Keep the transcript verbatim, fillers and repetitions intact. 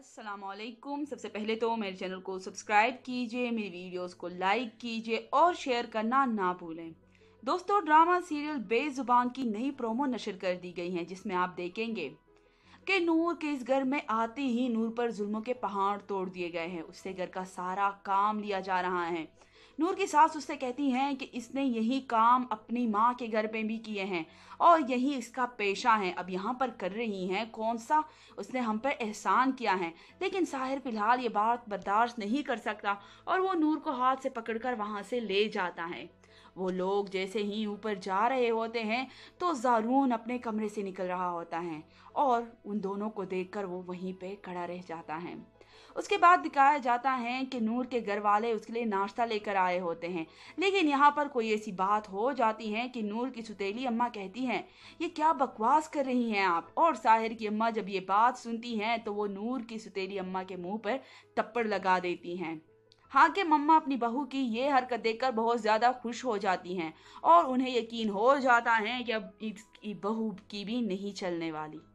अस्सलामुअलैकुम। सबसे पहले तो मेरे चैनल को सब्सक्राइब कीजिए, मेरी वीडियोस को लाइक कीजिए और शेयर करना ना भूलें। दोस्तों, ड्रामा सीरियल बेजुबान की नई प्रोमो नशर कर दी गई है, जिसमें आप देखेंगे कि नूर के इस घर में आते ही नूर पर जुल्मों के पहाड़ तोड़ दिए गए हैं। उससे घर का सारा काम लिया जा रहा है। नूर की सास उससे कहती हैं कि इसने यही काम अपनी माँ के घर पे भी किए हैं और यही इसका पेशा है, अब यहाँ पर कर रही हैं, कौन सा उसने हम पर एहसान किया है। लेकिन साहिर फिलहाल ये बात बर्दाश्त नहीं कर सकता और वो नूर को हाथ से पकड़कर वहाँ से ले जाता है। वो लोग जैसे ही ऊपर जा रहे होते हैं तो जारून अपने कमरे से निकल रहा होता है और उन दोनों को देखकर वो वहीं पे खड़ा रह जाता है। उसके बाद दिखाया जाता है कि नूर के घर वाले उसके लिए नाश्ता लेकर आए होते हैं, लेकिन यहाँ पर कोई ऐसी बात हो जाती है कि नूर की सुतेली अम्मा कहती हैं, ये क्या बकवास कर रही हैं आप। और साहिर की अम्मा जब ये बात सुनती हैं तो वो नूर की सुतेली अम्मा के मुंह पर थप्पड़ लगा देती हैं। हाकिम अम्मा अपनी बहू की ये हरकत देखकर बहुत ज़्यादा खुश हो जाती हैं और उन्हें यकीन हो जाता है कि अब इसकी बहू की भी नहीं चलने वाली।